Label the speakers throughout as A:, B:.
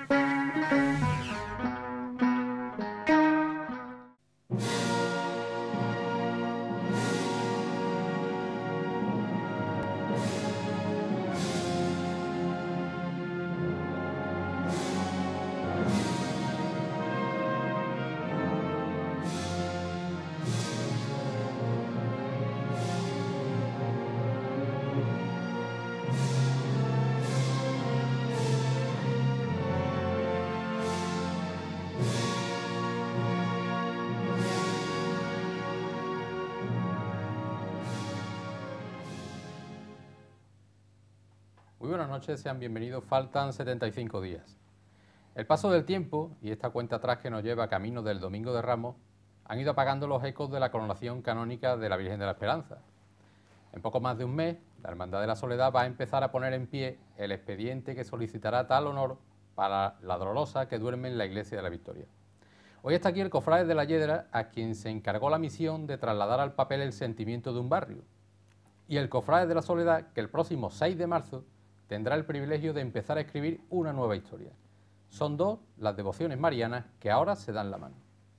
A: Muy buenas noches, sean bienvenidos. Faltan 75 días. El paso del tiempo y esta cuenta atrás que nos lleva camino del Domingo de Ramos han ido apagando los ecos de la coronación canónica de la Virgen de la Esperanza. En poco más de un mes, la Hermandad de la Soledad va a empezar a poner en pie el expediente que solicitará tal honor para la dolorosa que duerme en la Iglesia de la Victoria. Hoy está aquí el cofrade de la Yedra, a quien se encargó la misión de trasladar al papel el sentimiento de un barrio, y el cofrade de la Soledad, que el próximo 6 de marzo tendrá el privilegio de empezar a escribir una nueva historia. Son dos las devociones marianas que ahora se dan la mano.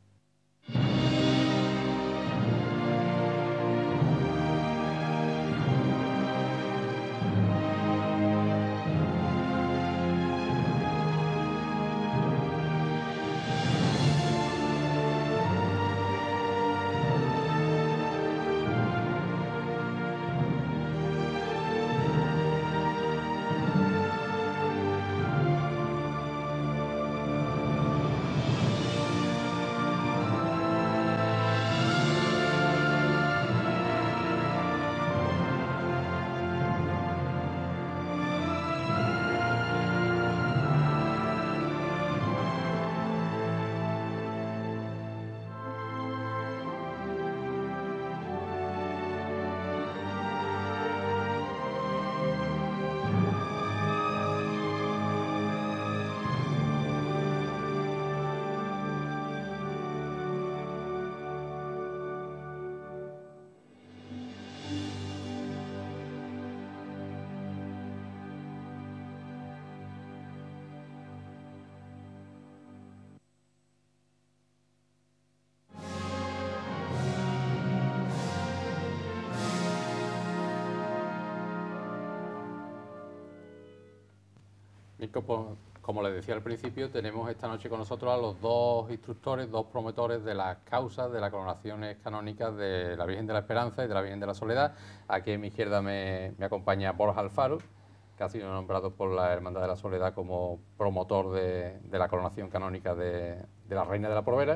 A: Como les decía al principio, tenemos esta noche con nosotros a los dos instructores, dos promotores de las causas de las coronaciones canónicas de la Virgen de la Esperanza y de la Virgen de la Soledad. Aquí a mi izquierda me acompaña Borja Alfaro, que ha sido nombrado por la Hermandad de la Soledad como promotor de la coronación canónica de la Reina de la Probera.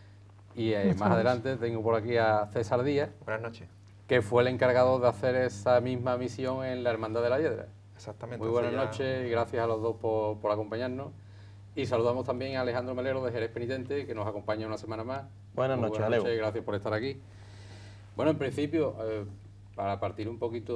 A: Y más adelante tengo por aquí a César Díaz.
B: Buenas noches.
A: Que fue el encargado de hacer esa misma misión en la Hermandad de la Yedra.
B: Exactamente.
A: Muy buenas noches y gracias a los dos por acompañarnos. Y saludamos también a Alejandro Melero de Jerez Penitente, que nos acompaña una semana más.
C: Buenas noches, Alejo.
A: Gracias por estar aquí. Bueno, en principio, para partir un poquito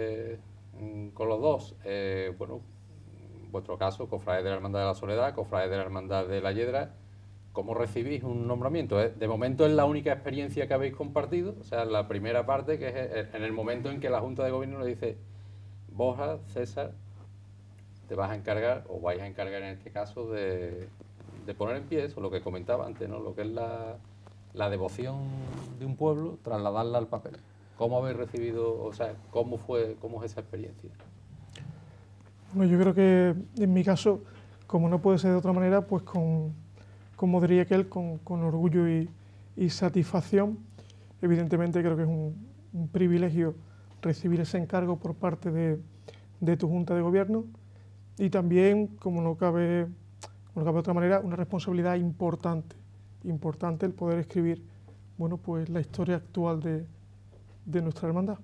A: con los dos, bueno, en vuestro caso, cofrades de la Hermandad de la Soledad, cofrades de la Hermandad de la Yedra, ¿cómo recibís un nombramiento? De momento es la única experiencia que habéis compartido, o sea, la primera parte, que es en el momento en que la Junta de Gobierno le dice: Borja, César, te vas a encargar, o vais a encargar en este caso, de poner en pie eso, lo que comentaba antes, ¿no? Lo que es la devoción de un pueblo, trasladarla al papel. ¿Cómo habéis recibido, o sea, cómo es esa experiencia?
D: Bueno, yo creo que en mi caso, como no puede ser de otra manera, pues como diría que él, con orgullo y satisfacción. Evidentemente creo que es un privilegio recibir ese encargo por parte de tu Junta de Gobierno, y también, como no cabe de otra manera, una responsabilidad importante el poder escribir, bueno, pues la historia actual de nuestra hermandad.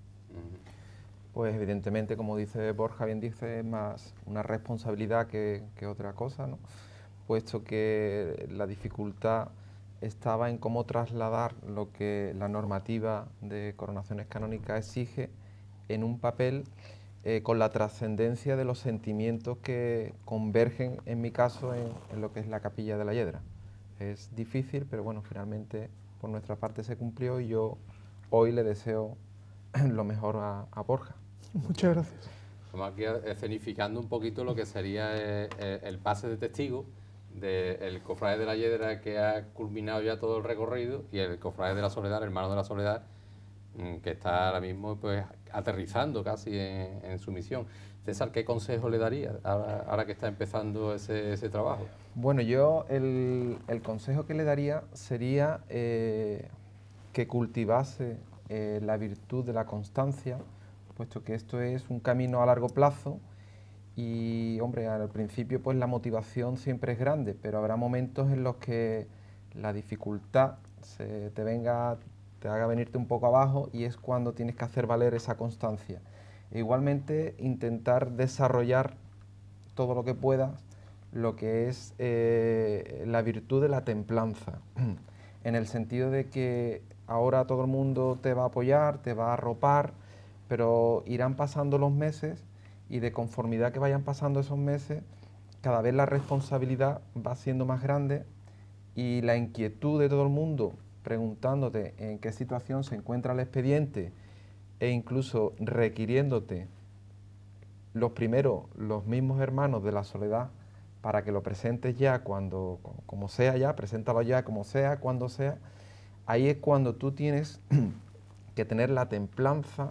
B: Pues evidentemente, como dice Borja, bien dice, es más una responsabilidad que otra cosa, ¿no? Puesto que la dificultad estaba en cómo trasladar lo que la normativa de coronaciones canónicas exige en un papel con la trascendencia de los sentimientos que convergen, en mi caso, en lo que es la Capilla de la Yedra. Es difícil, pero bueno, finalmente por nuestra parte se cumplió, y yo hoy le deseo lo mejor a Borja.
D: Muchas gracias.
A: Estamos aquí escenificando un poquito lo que sería el pase de testigo del Cofrade de la Hiedra, que ha culminado ya todo el recorrido, y el Cofrade de la Soledad, el Hermano de la Soledad, que está ahora mismo pues aterrizando casi en su misión. César, ¿qué consejo le daría ahora que está empezando ese trabajo?
B: Bueno, yo el consejo que le daría sería que cultivase la virtud de la constancia, puesto que esto es un camino a largo plazo y, hombre, al principio pues la motivación siempre es grande, pero habrá momentos en los que la dificultad te haga venirte un poco abajo, y es cuando tienes que hacer valer esa constancia. E igualmente intentar desarrollar todo lo que puedas lo que es la virtud de la templanza, en el sentido de que ahora todo el mundo te va a apoyar, te va a arropar, pero irán pasando los meses y de conformidad que vayan pasando esos meses, cada vez la responsabilidad va siendo más grande y la inquietud de todo el mundo preguntándote en qué situación se encuentra el expediente e incluso requiriéndote los mismos hermanos de la Soledad para que lo presentes ya como sea ya, preséntalo ya como sea, cuando sea. Ahí es cuando tú tienes que tener la templanza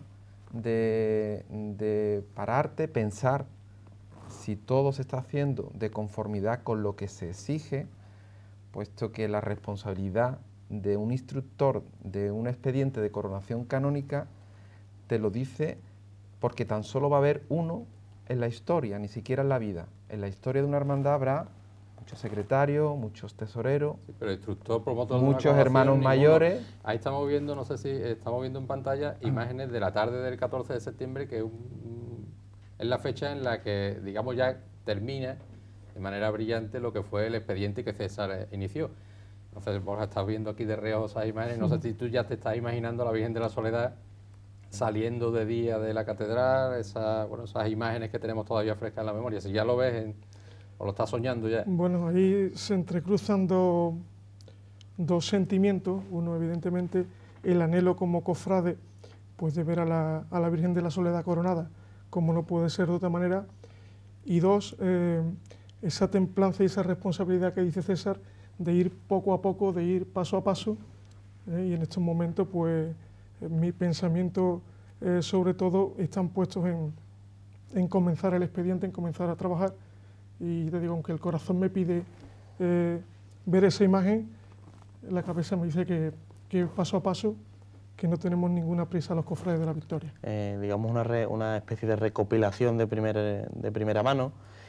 B: de pararte, pensar si todo se está haciendo de conformidad con lo que se exige, puesto que la responsabilidad de un instructor de un expediente de coronación canónica te lo dice porque tan solo va a haber uno en la historia, ni siquiera en la vida. En la historia de una hermandad habrá muchos secretarios, muchos tesoreros,
A: sí, pero instructor, promotor
B: muchos hermanos mayores.
A: Ahí estamos viendo, no sé si estamos viendo en pantalla, imágenes de la tarde del 14 de septiembre, que es la fecha en la que, digamos, ya termina de manera brillante lo que fue el expediente que César inició. Entonces, Borja, estás viendo aquí de reojo esas imágenes, no sé si tú ya te estás imaginando a la Virgen de la Soledad saliendo de día de la catedral, esas imágenes que tenemos todavía frescas en la memoria, si ya lo ves o lo estás soñando ya.
D: Bueno, ahí se entrecruzan dos sentimientos. Uno, evidentemente, el anhelo como cofrade pues de ver a la Virgen de la Soledad coronada, como no puede ser de otra manera. Y dos, esa templanza y esa responsabilidad que dice César, de ir poco a poco, de ir paso a paso. Y en estos momentos, pues, mi pensamiento, sobre todo, están puestos en comenzar el expediente, en comenzar a trabajar. Y te digo, aunque el corazón me pide ver esa imagen, la cabeza me dice que paso a paso, que no tenemos ninguna prisa los cofrades de la Victoria.
C: Digamos una especie de recopilación de primera mano.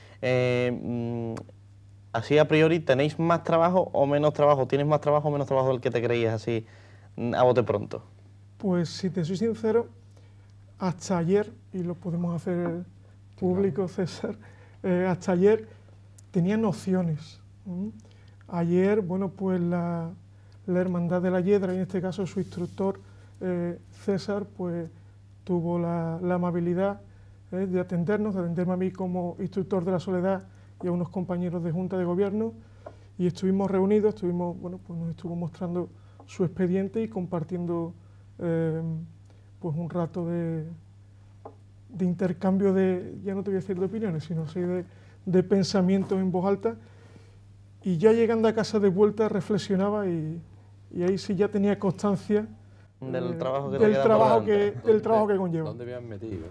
C: Así a priori, ¿tenéis más trabajo o menos trabajo? ¿Tienes más trabajo o menos trabajo del que te creías así a bote pronto?
D: Pues si te soy sincero, hasta ayer, y lo podemos hacer público, César, hasta ayer tenía nociones. Ayer, bueno, pues la Hermandad de la Hiedra, y en este caso su instructor, César, pues tuvo la amabilidad de atenderme a mí como instructor de la Soledad y a unos compañeros de Junta de Gobierno, y estuvimos reunidos, bueno, pues nos estuvo mostrando su expediente y compartiendo pues un rato de intercambio ya no te voy a decir de opiniones, sino sí de pensamientos en voz alta. Y ya llegando a casa de vuelta reflexionaba y ahí sí ya tenía constancia
C: del trabajo que
D: del trabajo que conlleva.
A: ¿Dónde me han metido?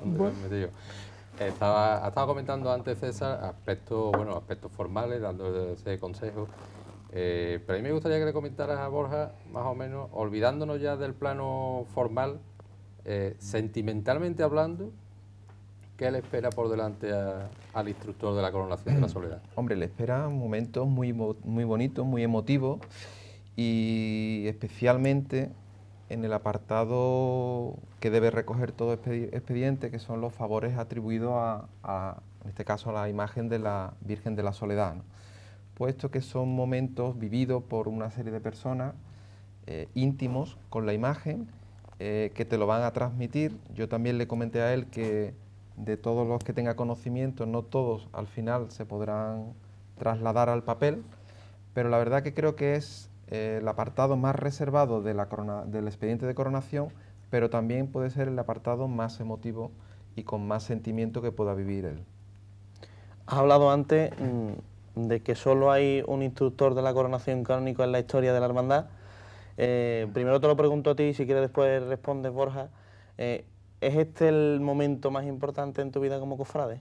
A: Ha estado comentando antes César aspectos formales, dando ese consejo. Pero a mí me gustaría que le comentaras a Borja, más o menos, olvidándonos ya del plano formal, sentimentalmente hablando, ¿qué le espera por delante al instructor de la coronación de la Soledad?
B: Hombre, le esperan momentos muy bonitos, muy emotivos, y especialmente en el apartado que debe recoger todo expediente, que son los favores atribuidos en este caso, a la imagen de la Virgen de la Soledad, ¿no? Puesto que son momentos vividos por una serie de personas íntimos con la imagen, que te lo van a transmitir. Yo también le comenté a él que de todos los que tenga conocimiento, no todos al final se podrán trasladar al papel, pero la verdad que creo que es el apartado más reservado del expediente de coronación, pero también puede ser el apartado más emotivo y con más sentimiento que pueda vivir él.
C: Has hablado antes de que solo hay un instructor de la coronación canónica en la historia de la hermandad. Primero te lo pregunto a ti, si quieres después respondes, Borja. ¿Es este el momento más importante en tu vida como cofrade?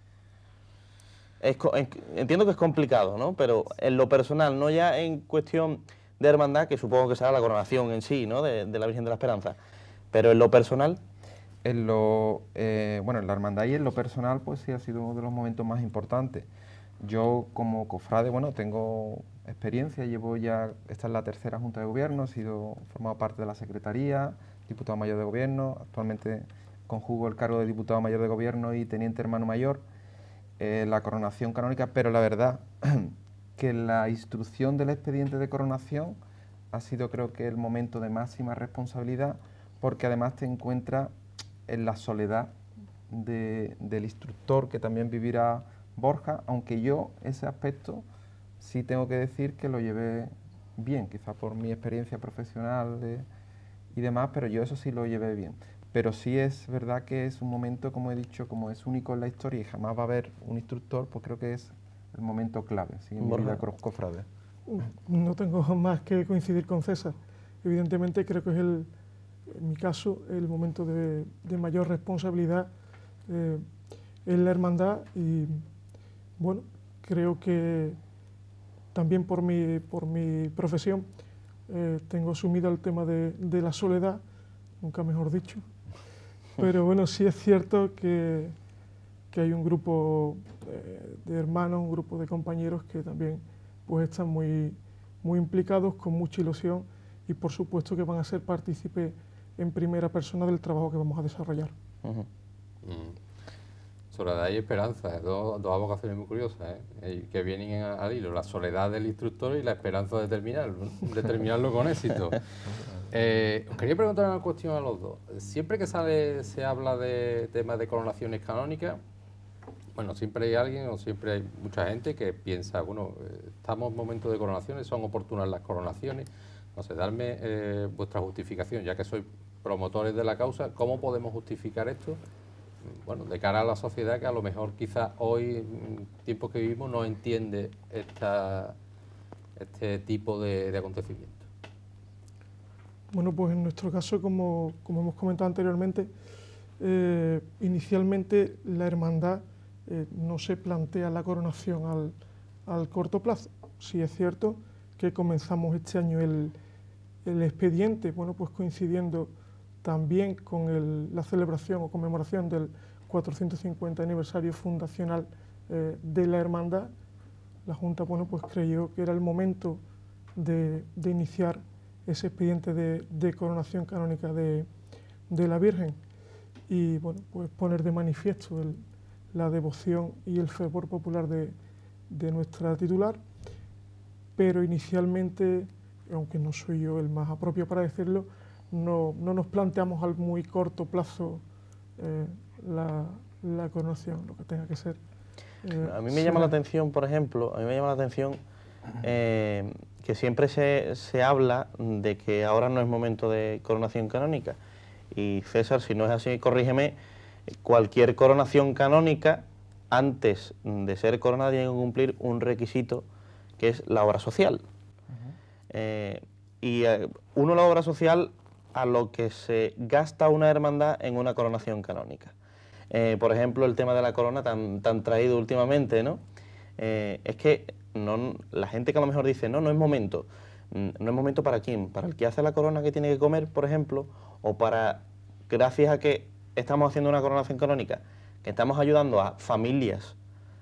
C: Entiendo que es complicado, ¿no? Pero en lo personal, no ya en cuestión de hermandad, que supongo que será la coronación en sí, ¿no? De la Virgen de la Esperanza. Pero en lo personal...
B: Bueno, en la hermandad y en lo personal, pues sí ha sido uno de los momentos más importantes. Yo como cofrade, bueno, tengo experiencia, esta es la tercera Junta de Gobierno, he formado parte de la Secretaría, diputado mayor de Gobierno, actualmente conjugo el cargo de diputado mayor de Gobierno y teniente hermano mayor, la coronación canónica, pero la verdad que la instrucción del expediente de coronación ha sido, creo que, el momento de máxima responsabilidad, porque además te encuentras en la soledad del instructor que también vivirá Borja, aunque yo ese aspecto sí tengo que decir que lo llevé bien, quizá por mi experiencia profesional y demás, pero yo eso sí lo llevé bien. Pero sí es verdad que es un momento, como he dicho, como es único en la historia y jamás va a haber un instructor, pues creo que es el momento clave, ¿sí? En mi vida cofrade.
D: No tengo más que coincidir con César. Evidentemente creo que es en mi caso, el momento de mayor responsabilidad en la hermandad y, bueno, creo que también por mi profesión tengo asumido el tema de la soledad, nunca mejor dicho, pero bueno, sí es cierto que hay un grupo de hermanos, un grupo de compañeros que también pues están muy implicados, con mucha ilusión y por supuesto que van a ser partícipes en primera persona del trabajo que vamos a desarrollar.
A: Soledad y esperanza, dos vocaciones muy curiosas, que vienen al hilo, la soledad del instructor y la esperanza de terminarlo con éxito. Os quería preguntar una cuestión a los dos. Siempre que se habla de temas de coronaciones canónicas, bueno, siempre hay alguien o siempre hay mucha gente que piensa, bueno, estamos en momentos de coronaciones, son oportunas las coronaciones. No sé, darme vuestra justificación, ya que sois promotores de la causa, ¿cómo podemos justificar esto? Bueno, de cara a la sociedad que a lo mejor quizás hoy, en tiempos que vivimos, no entiende este tipo de acontecimientos.
D: Bueno, pues en nuestro caso, como hemos comentado anteriormente, inicialmente la hermandad no se plantea la coronación al corto plazo. Sí es cierto que comenzamos este año el expediente, bueno, pues coincidiendo también con la celebración o conmemoración del 450 aniversario fundacional de la hermandad. La Junta, bueno, pues creyó que era el momento de iniciar ese expediente de coronación canónica de la Virgen y, bueno, pues poner de manifiesto la devoción y el fervor popular de nuestra titular, pero inicialmente, aunque no soy yo el más apropiado para decirlo, no nos planteamos al muy corto plazo la coronación, lo que tenga que ser.
C: A mí me llama la atención, por ejemplo, que siempre se habla de que ahora no es momento de coronación canónica. Y César, si no es así, corrígeme, cualquier coronación canónica, antes de ser coronada, tiene que cumplir un requisito que es la obra social. La obra social a lo que se gasta una hermandad en una coronación canónica. Por ejemplo, el tema de la corona tan traído últimamente, ¿no? Es que la gente que a lo mejor dice, no es momento. ¿No es momento para quién? ¿Para el que hace la corona que tiene que comer, por ejemplo? ¿O para, gracias a que estamos haciendo una coronación canónica, que estamos ayudando a familias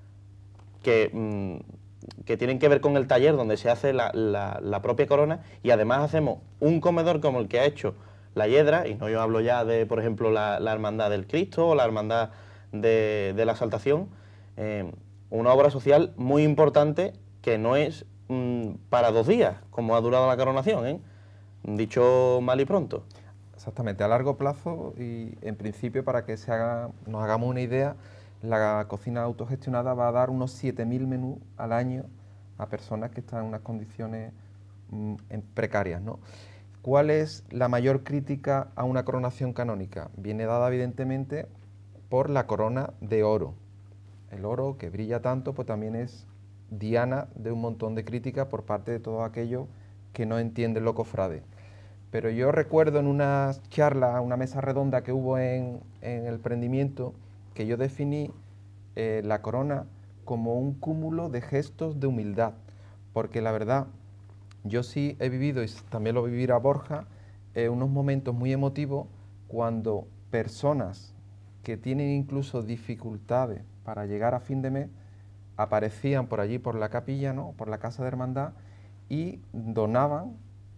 C: que tienen que ver con el taller donde se hace la propia corona, y además hacemos un comedor como el que ha hecho la Hiedra, y no yo hablo ya de, por ejemplo, la Hermandad del Cristo o la Hermandad de la Exaltación, una obra social muy importante que no es para 2 días, como ha durado la coronación, dicho mal y pronto.
B: Exactamente, a largo plazo y en principio, para que nos hagamos una idea, la cocina autogestionada va a dar unos 7.000 menús al año a personas que están en unas condiciones precarias, ¿no? ¿Cuál es la mayor crítica a una coronación canónica? Viene dada evidentemente por la corona de oro. El oro que brilla tanto, pues también es diana de un montón de críticas por parte de todos aquellos que no entienden lo cofrade. Pero yo recuerdo en una charla, una mesa redonda que hubo en el prendimiento, que yo definí la corona como un cúmulo de gestos de humildad, porque la verdad, yo sí he vivido, y también lo vivirá Borja, unos momentos muy emotivos cuando personas que tienen incluso dificultades para llegar a fin de mes aparecían por allí, por la capilla, ¿no?, por la casa de hermandad, y donaban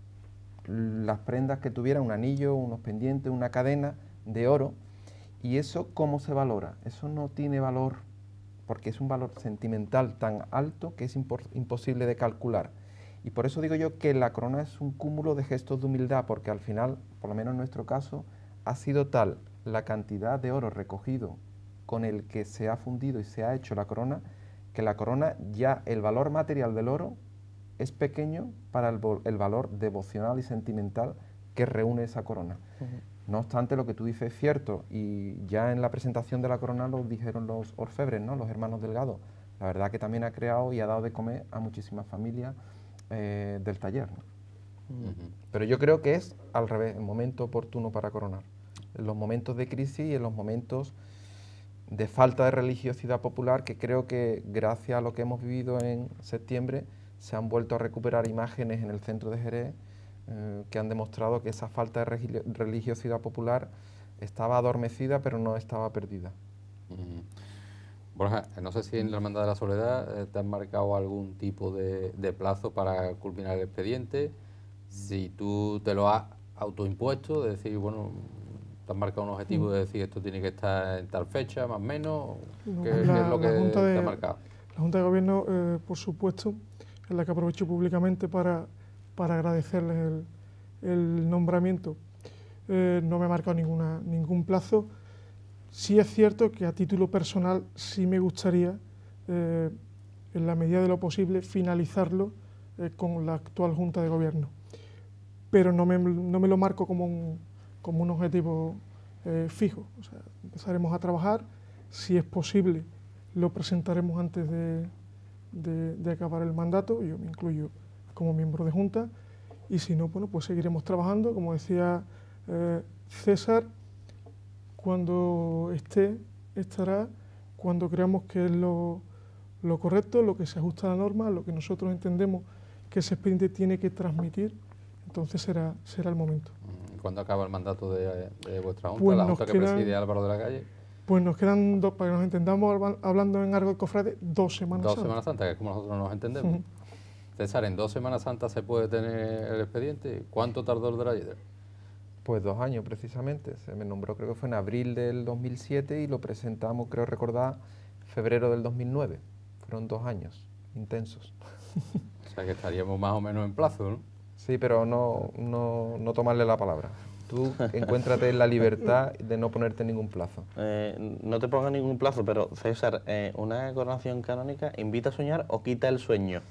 B: las prendas que tuvieran, un anillo, unos pendientes, una cadena de oro. Y eso, ¿cómo se valora? Eso no tiene valor, porque es un valor sentimental tan alto que es imposible de calcular. Y por eso digo yo que la corona es un cúmulo de gestos de humildad, porque al final, por lo menos en nuestro caso, ha sido tal la cantidad de oro recogido con el que se ha fundido y se ha hecho la corona, que la corona ya, el valor material del oro es pequeño para el valor devocional y sentimental que reúne esa corona. No obstante, lo que tú dices es cierto, y ya en la presentación de la corona lo dijeron los orfebres, ¿no?, los hermanos Delgado. La verdad que también ha creado y ha dado de comer a muchísimas familias del taller, ¿no? Pero yo creo que es al revés, el momento oportuno para coronar. En los momentos de crisis y en los momentos de falta de religiosidad popular, que creo que gracias a lo que hemos vivido en septiembre se han vuelto a recuperar imágenes en el centro de Jerez que han demostrado que esa falta de religiosidad popular estaba adormecida, pero no estaba perdida.
A: Borja, no sé si en la Hermandad de la Soledad te han marcado algún tipo de plazo para culminar el expediente, si tú te lo has autoimpuesto, de decir, bueno, te has marcado un objetivo de decir esto tiene que estar en tal fecha, más o menos,
D: No,
A: ¿qué es lo que te ha marcado?
D: La Junta de Gobierno, por supuesto, es la que aprovecho públicamente para agradecerles el nombramiento. No me ha marcado ningún plazo. Sí es cierto que a título personal sí me gustaría, en la medida de lo posible, finalizarlo con la actual Junta de Gobierno. Pero no me lo marco como un objetivo fijo. O sea, empezaremos a trabajar, si es posible lo presentaremos antes de acabar el mandato, yo me incluyo como miembro de Junta, y si no, bueno, pues seguiremos trabajando, como decía César, cuando estará, cuando creamos que es lo correcto, lo que se ajusta a la norma, lo que nosotros entendemos que ese expediente tiene que transmitir, entonces será el momento.
A: ¿Cuándo acaba el mandato de vuestra Junta,
D: pues
A: la Junta que preside Álvaro de la Calle?
D: Pues nos quedan, para que nos entendamos, hablando en argot cofrade, 2 Semanas Santas.
A: 2 Semanas Santas, que es como nosotros nos entendemos. César, ¿en 2 Semanas Santas se puede tener el expediente? ¿Cuánto tardó el de la Yedra?
B: Pues 2 años precisamente, se me nombró, creo que fue en abril del 2007 y lo presentamos, creo recordar, febrero del 2009. Fueron 2 años intensos.
A: O sea que estaríamos más o menos en plazo, ¿no?
B: Sí, pero no tomarle la palabra. Tú encuéntrate en la libertad de no ponerte ningún plazo.
C: No te pongas ningún plazo, pero César, ¿una coronación canónica invita a soñar o quita el sueño?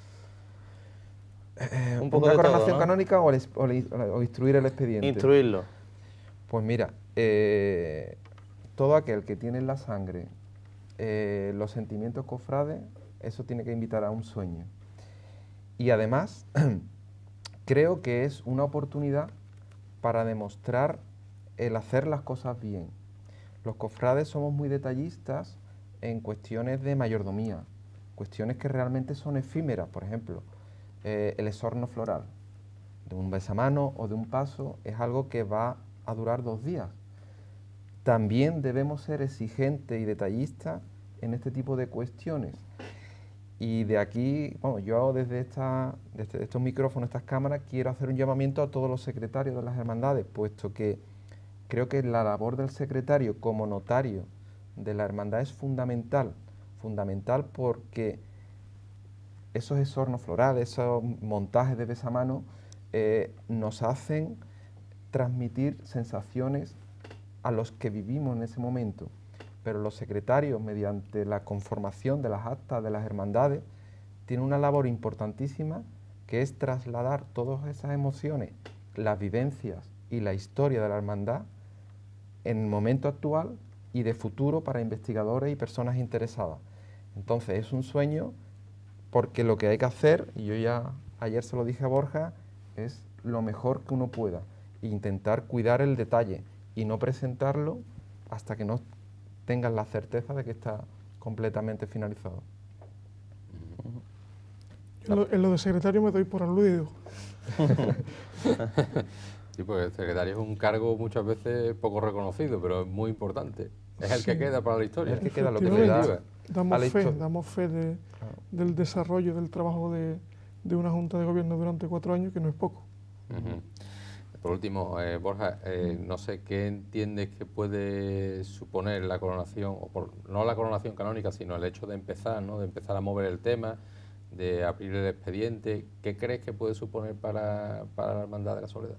B: ¿Una coronación canónica o instruir el expediente?
C: Instruirlo.
B: Pues mira, todo aquel que tiene en la sangre los sentimientos cofrades, eso tiene que invitar a un sueño. Y además, creo que es una oportunidad para demostrar el hacer las cosas bien. Los cofrades somos muy detallistas en cuestiones de mayordomía, cuestiones que realmente son efímeras. Por ejemplo, el esorno floral de un besamano o de un paso es algo que va a durar 2 días. También debemos ser exigentes y detallistas en este tipo de cuestiones. Y de aquí, bueno, yo desde estos micrófonos, estas cámaras, quiero hacer un llamamiento a todos los secretarios de las hermandades, puesto que creo que la labor del secretario como notario de la hermandad es fundamental porque esos esornos florales, esos montajes de besamano nos hacen transmitir sensaciones a los que vivimos en ese momento. Pero los secretarios, mediante la conformación de las actas de las hermandades, tienen una labor importantísima que es trasladar todas esas emociones, las vivencias y la historia de la hermandad en el momento actual y de futuro para investigadores y personas interesadas. Entonces es un sueño porque lo que hay que hacer, y yo ya ayer se lo dije a Borja, es lo mejor que uno pueda, e intentar cuidar el detalle y no presentarlo hasta que no tengas la certeza de que está completamente finalizado.
D: Yo en lo de secretario me doy por aludido.
A: Sí, pues el secretario es un cargo muchas veces poco reconocido, pero es muy importante. Es el que
D: Sí.
A: queda para la historia.
B: Es el que queda, lo que le da
D: Damos
B: a la
D: fe,
B: histo-
D: damos fe
B: Claro.
D: del desarrollo del trabajo de una Junta de Gobierno durante 4 años, que no es poco.
A: Ujú. Por último, Borja, no sé qué entiendes que puede suponer la coronación, no la coronación canónica, sino el hecho de empezar, ¿no? De empezar a mover el tema, de abrir el expediente. ¿Qué crees que puede suponer para la Hermandad de la Soledad?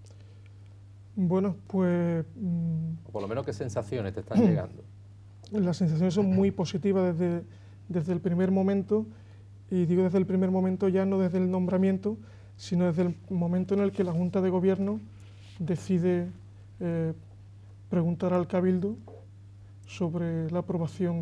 D: Bueno, pues
A: O por lo menos, ¿qué sensaciones te están llegando?
D: las sensaciones son muy positivas desde el primer momento, y digo desde el primer momento ya no desde el nombramiento, sino desde el momento en el que la Junta de Gobierno decide preguntar al Cabildo sobre la aprobación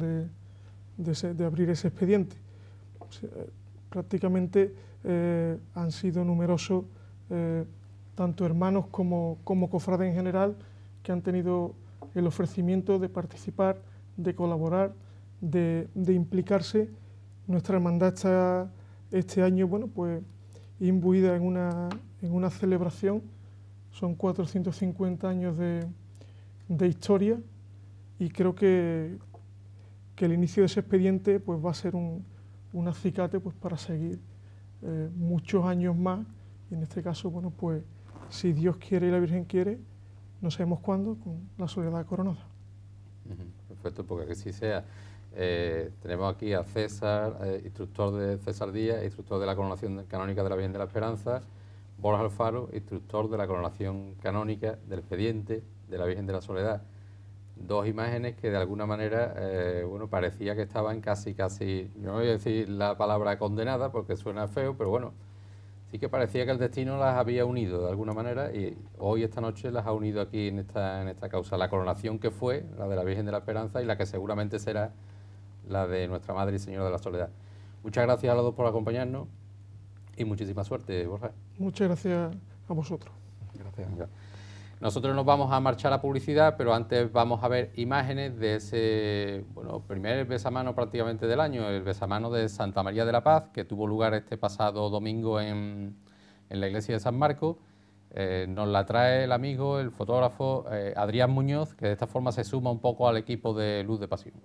D: de abrir ese expediente. O sea, prácticamente han sido numerosos tanto hermanos como cofrades en general que han tenido el ofrecimiento de participar, de colaborar, de implicarse. Nuestra hermandad está este año, bueno, pues imbuida en una celebración. Son 450 años de historia, y creo que el inicio de ese expediente pues va a ser un acicate pues para seguir muchos años más, y en este caso, bueno, pues si Dios quiere y la Virgen quiere, no sabemos cuándo, con la Soledad coronada.
A: Perfecto, porque que sí sea. Tenemos aquí a César, instructor de César Díaz, instructor de la coronación canónica de la Virgen de la Esperanza, Borja Alfaro, instructor de la coronación canónica del expediente de la Virgen de la Soledad. Dos imágenes que de alguna manera, bueno, parecía que estaban casi, no voy a decir la palabra condenada porque suena feo, pero bueno, sí que parecía que el destino las había unido de alguna manera, y hoy, esta noche, las ha unido aquí en esta causa. La coronación que fue la de la Virgen de la Esperanza y la que seguramente será la de nuestra Madre y Señora de la Soledad. Muchas gracias a los dos por acompañarnos y muchísima suerte, Borja.
D: Muchas gracias a vosotros.
B: Gracias.
A: Venga. Nosotros nos vamos a marchar a publicidad, pero antes vamos a ver imágenes de ese, bueno, primer besamano prácticamente del año, el besamano de Santa María de la Paz, que tuvo lugar este pasado domingo en la iglesia de San Marcos. Nos la trae el amigo, el fotógrafo Adrián Muñoz, que de esta forma se suma un poco al equipo de Luz de Pasión.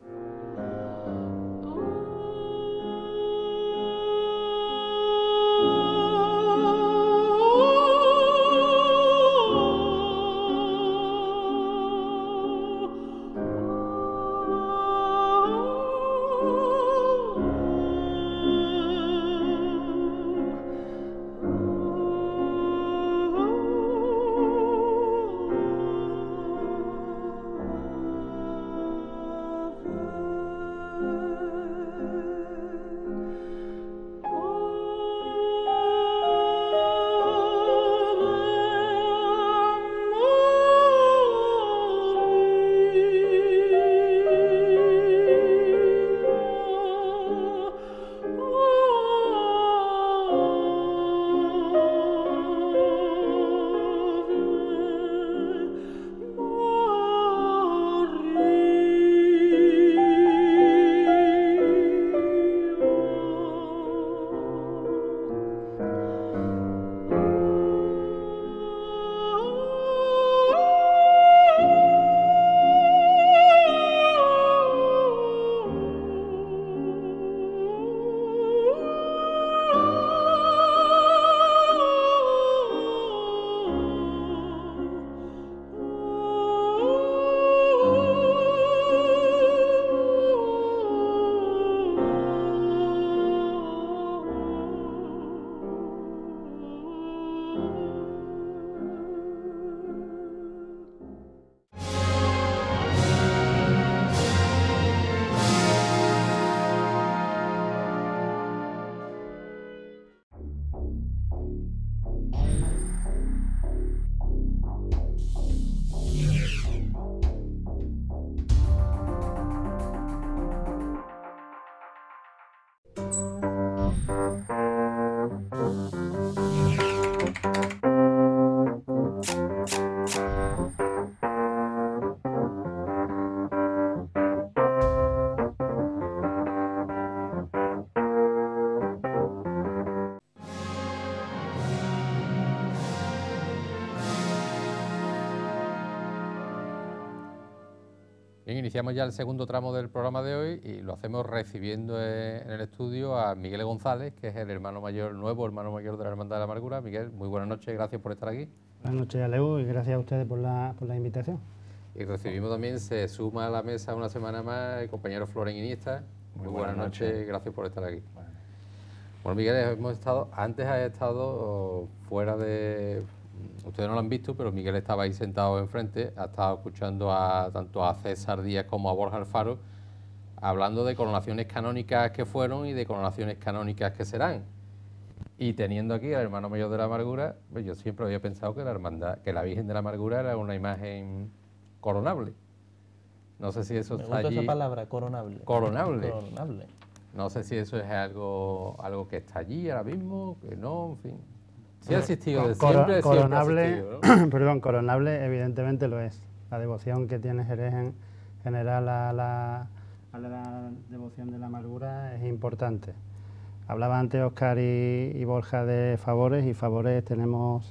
A: Bien, iniciamos ya el segundo tramo del programa de hoy y lo hacemos recibiendo en el estudio a Miguel González, que es el hermano mayor, nuevo hermano mayor de la Hermandad de la Amargura. Miguel, muy buenas noches, gracias por estar aquí.
E: Buenas noches, Aleu, y gracias a ustedes por la invitación.
A: Y recibimos también, se suma a la mesa una semana más el compañero Floren Iniesta. Muy buenas noches, gracias por estar aquí. Bueno, Miguel, antes has estado fuera de... Ustedes no lo han visto, pero Miguel estaba ahí sentado enfrente, ha estado escuchando tanto a César Díaz como a Borja Alfaro, hablando de coronaciones canónicas que fueron y de coronaciones canónicas que serán. Y teniendo aquí al hermano mayor de la Amargura, pues yo siempre había pensado que la Virgen de la Amargura era una imagen coronable. No sé si eso
C: Me
A: está
C: gusta
A: allí.
C: esa palabra, coronable.
A: Coronable.
C: Coronable.
A: No sé si eso es algo que está allí ahora mismo, que no, en fin. Sí ha existido de siempre,
E: coronable,
A: siempre ha existido, ¿no?
E: perdón, coronable evidentemente lo es. La devoción que tiene Jerez en general a la devoción de la Amargura es importante. Hablaba antes Óscar y Borja de favores, y favores tenemos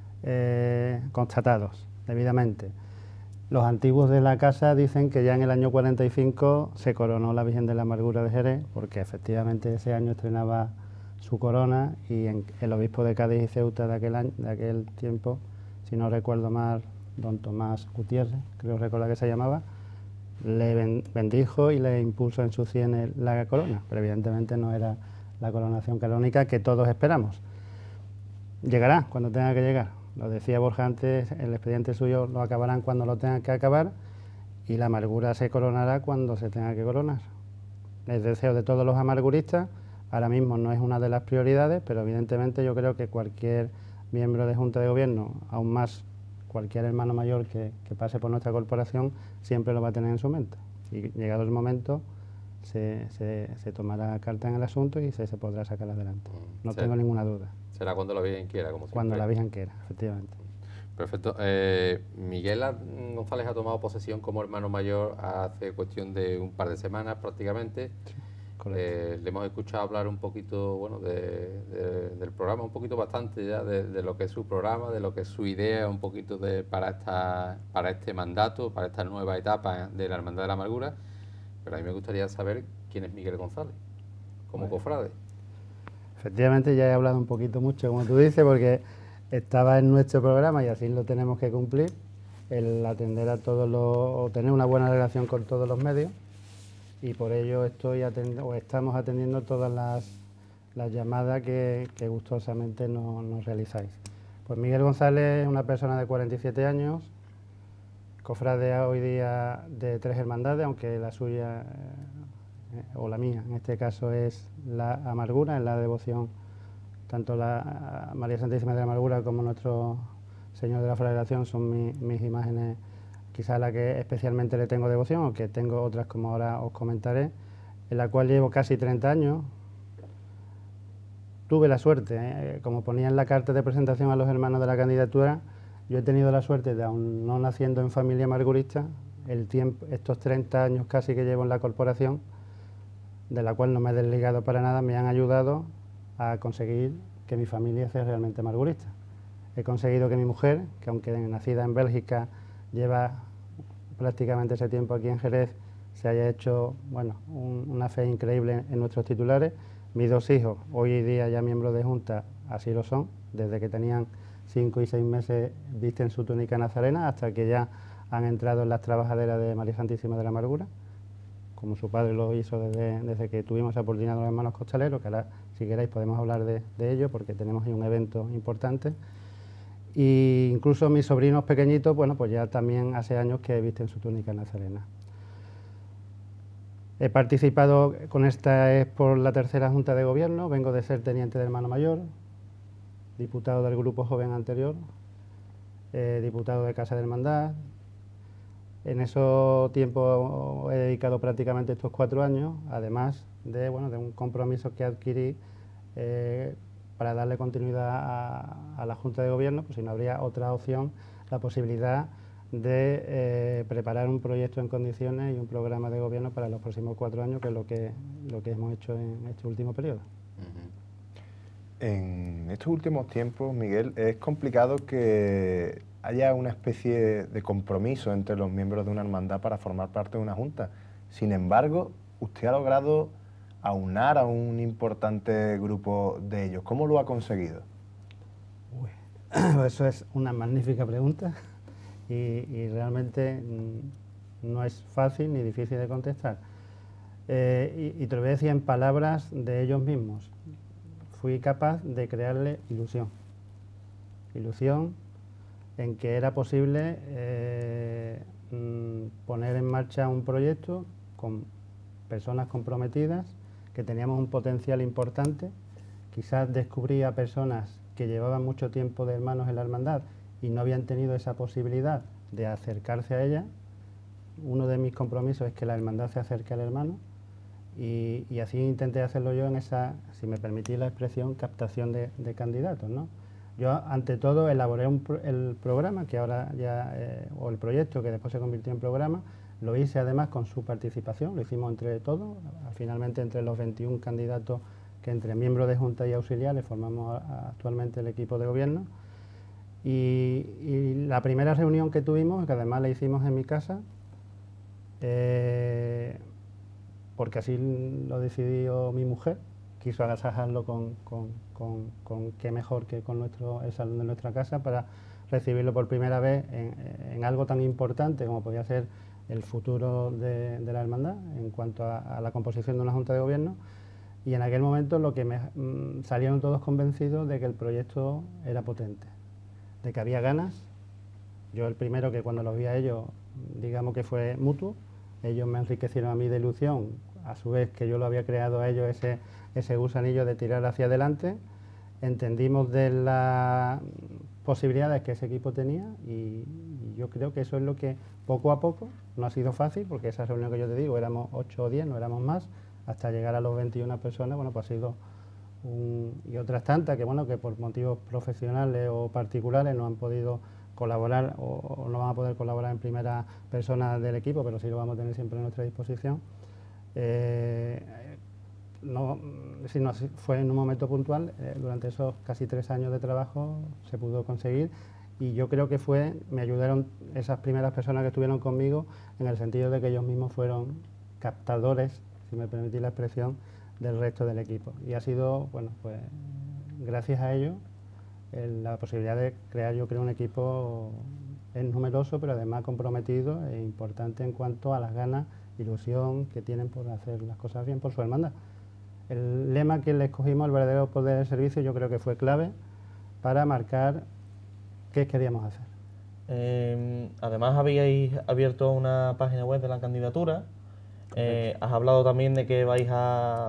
E: constatados debidamente. Los antiguos de la casa dicen que ya en el año 45 se coronó la Virgen de la Amargura de Jerez, porque efectivamente ese año estrenaba su corona, y el obispo de Cádiz y Ceuta de aquel tiempo, si no recuerdo mal, don Tomás Gutiérrez, creo recordar que se llamaba, le bendijo y le impuso en sus sienes la corona, pero evidentemente no era la coronación canónica que todos esperamos. Llegará cuando tenga que llegar. Lo decía Borja antes, el expediente suyo lo acabarán cuando lo tengan que acabar, y la amargura se coronará cuando se tenga que coronar. El deseo de todos los amarguristas, ahora mismo no es una de las prioridades, pero evidentemente yo creo que cualquier miembro de Junta de Gobierno, aún más cualquier hermano mayor que pase por nuestra corporación, siempre lo va a tener en su mente. Y llegado el momento, se tomará carta en el asunto y se podrá sacar adelante. No tengo ninguna duda.
A: Será cuando la Virgen quiera, como siempre.
E: Cuando la Virgen quiera, efectivamente.
A: Perfecto. Miguel González ha tomado posesión como hermano mayor hace cuestión de un par de semanas prácticamente.
E: Sí, correcto.
A: Le hemos escuchado hablar un poquito, bueno, del programa, un poquito bastante ya de lo que es su programa, de lo que es su idea, un poquito para este mandato, para esta nueva etapa de la Hermandad de la Amargura. Pero a mí me gustaría saber quién es Miguel González, como cofrade.
E: Efectivamente, ya he hablado un poquito mucho, como tú dices, porque estaba en nuestro programa y así lo tenemos que cumplir, el atender a o tener una buena relación con todos los medios, y por ello estamos atendiendo todas las llamadas que gustosamente nos realizáis. Pues Miguel González es una persona de 47 años, cofrade hoy día de 3 hermandades, aunque la suya o la mía en este caso es la Amargura, es la devoción, tanto la María Santísima de la Amargura como nuestro Señor de la Flagelación son mis imágenes, quizá la que especialmente le tengo devoción, aunque tengo otras como ahora os comentaré, en la cual llevo casi 30 años. Tuve la suerte, como ponía en la carta de presentación a los hermanos de la candidatura, yo he tenido la suerte de, aún no naciendo en familia amargurista, estos 30 años casi que llevo en la corporación, de la cual no me he desligado para nada, me han ayudado a conseguir que mi familia sea realmente amargurista. He conseguido que mi mujer, que aunque nacida en Bélgica, lleva prácticamente ese tiempo aquí en Jerez, se haya hecho, bueno, una fe increíble en nuestros titulares. Mis 2 hijos, hoy día ya miembros de Junta, así lo son, desde que tenían 5 y 6 meses visten su túnica nazarena hasta que ya han entrado en las trabajaderas de María Santísima de la Amargura, como su padre lo hizo desde que tuvimos esa oportunidad de los hermanos costaleros, que ahora, si queréis, podemos hablar de ello, porque tenemos ahí un evento importante. Y incluso mis sobrinos pequeñitos, bueno, pues ya también hace años que visten su túnica nazarena. He participado es por la 3ª Junta de Gobierno, vengo de ser teniente de hermano mayor, diputado del Grupo Joven anterior, diputado de Casa de Hermandad. En esos tiempos he dedicado prácticamente estos 4 años, además de un compromiso que adquirí para darle continuidad a la Junta de Gobierno, pues si no habría otra opción, la posibilidad de preparar un proyecto en condiciones y un programa de gobierno para los próximos 4 años, que es lo que hemos hecho en este último periodo.
B: En estos últimos tiempos, Miguel, es complicado que
F: haya una especie de compromiso entre los miembros de una hermandad para formar parte de una junta. Sin embargo, usted ha logrado aunar a un importante grupo de ellos. ¿Cómo lo ha conseguido?
E: Eso es una magnífica pregunta y realmente no es fácil ni difícil de contestar. Y te lo voy a decir en palabras de ellos mismos. Fui capaz de crearle ilusión. Ilusión en que era posible poner en marcha un proyecto con personas comprometidas, que teníamos un potencial importante. Quizás descubrí a personas que llevaban mucho tiempo de hermanos en la hermandad y no habían tenido esa posibilidad de acercarse a ella. Uno de mis compromisos es que la hermandad se acerque al hermano y así intenté hacerlo yo en esa, si me permitís la expresión, captación de candidatos, ¿no? Yo, ante todo, elaboré el programa, que ahora ya, o el proyecto, que después se convirtió en programa. Lo hice además con su participación, lo hicimos entre todos, finalmente entre los 21 candidatos que entre miembros de Junta y auxiliares formamos actualmente el equipo de gobierno. Y la primera reunión que tuvimos, que además la hicimos en mi casa, porque así lo decidió mi mujer, quiso agasajarlo con qué mejor que con el salón de nuestra casa para recibirlo por primera vez en algo tan importante como podía ser el futuro de la hermandad en cuanto a la composición de una Junta de Gobierno. Y en aquel momento salieron todos convencidos de que el proyecto era potente, de que había ganas. Yo el primero, que cuando los vi a ellos, digamos que fue mutuo. Ellos me enriquecieron a mí de ilusión, a su vez que yo lo había creado a ellos ese gusanillo de tirar hacia adelante. Entendimos de las posibilidades que ese equipo tenía y yo creo que eso es lo que poco a poco, no ha sido fácil, porque esa reunión que yo te digo, éramos 8 o 10, no éramos más, hasta llegar a los 21 personas. Bueno, pues ha sido y otras tantas que, bueno, que por motivos profesionales o particulares no han podido colaborar o no van a poder colaborar en primera persona del equipo, pero sí lo vamos a tener siempre a nuestra disposición. Fue en un momento puntual, durante esos casi 3 años de trabajo se pudo conseguir y yo creo que me ayudaron esas primeras personas que estuvieron conmigo en el sentido de que ellos mismos fueron captadores, si me permitís la expresión, del resto del equipo. Y ha sido, bueno, pues gracias a ello la posibilidad de crear, yo creo, un equipo es numeroso, pero además comprometido e importante en cuanto a las ganas, ilusión que tienen por hacer las cosas bien por su hermandad. El lema que le escogimos, el verdadero poder del servicio, yo creo que fue clave para marcar qué queríamos hacer.
C: Además habíais abierto una página web de la candidatura. Has hablado también de que vais a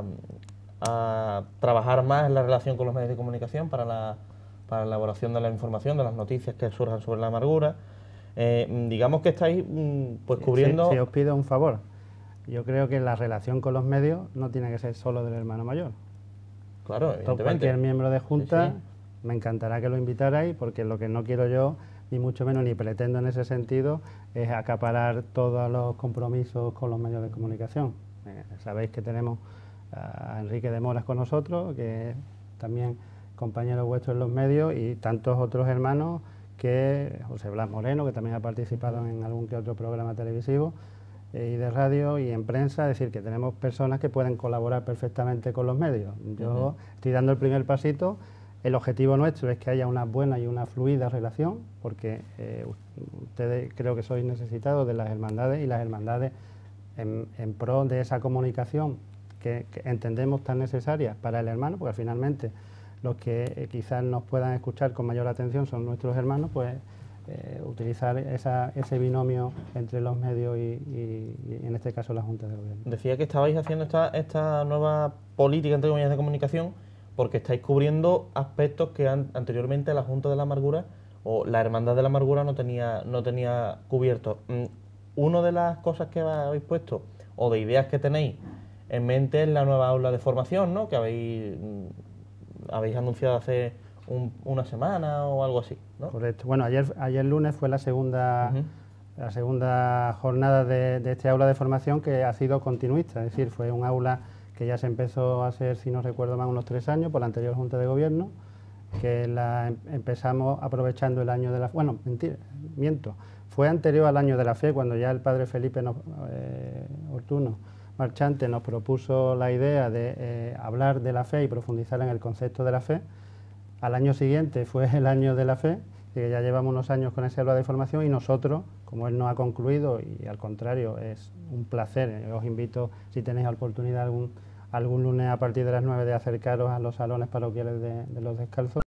C: trabajar más en la relación con los medios de comunicación para la elaboración de la información, de las noticias que surjan sobre la amargura. Digamos que estáis pues cubriendo...
E: Si os pido un favor, yo creo que la relación con los medios no tiene que ser solo del hermano mayor.
C: Claro, evidentemente.
E: Cualquier miembro de Junta,
C: sí.
E: Me encantará que lo invitarais, porque lo que no quiero yo, ni mucho menos, ni pretendo en ese sentido, es acaparar todos los compromisos con los medios de comunicación. Sabéis que tenemos a Enrique de Moras con nosotros, que es también compañero vuestro en los medios, y tantos otros hermanos, que José Blas Moreno, que también ha participado en algún que otro programa televisivo y de radio y en prensa. Es decir, que tenemos personas que pueden colaborar perfectamente con los medios. Yo estoy dando el primer pasito. El objetivo nuestro es que haya una buena y una fluida relación, porque ustedes creo que sois necesitados de las hermandades, y las hermandades en pro de esa comunicación que entendemos tan necesaria para el hermano, porque finalmente los que quizás nos puedan escuchar con mayor atención son nuestros hermanos, pues utilizar ese binomio entre los medios y en este caso la Junta de Gobierno.
C: Decía que estabais haciendo esta nueva política, entre comillas, de comunicación, porque estáis cubriendo aspectos que anteriormente la Junta de la Amargura o la Hermandad de la Amargura no tenía cubierto. Una de las cosas que habéis puesto, o de ideas que tenéis en mente, es la nueva aula de formación, ¿no?, que habéis anunciado hace una semana o algo así, ¿no?
E: Correcto. Bueno, ayer lunes fue la segunda jornada de este aula de formación, que ha sido continuista, es decir, fue un aula que ya se empezó a hacer, si no recuerdo mal, unos 3 años por la anterior Junta de Gobierno. que la empezamos aprovechando el año de la fe. Bueno, mentira, miento. Fue anterior al año de la fe, cuando ya el padre Felipe Ortuno Marchante nos propuso la idea de hablar de la fe y profundizar en el concepto de la fe. Al año siguiente fue el año de la fe, que ya llevamos unos años con ese aula de formación, y nosotros, como él no ha concluido, y al contrario, es un placer, os invito, si tenéis la oportunidad algún lunes a partir de las 9 de acercaros a los salones parroquiales de los Descalzos.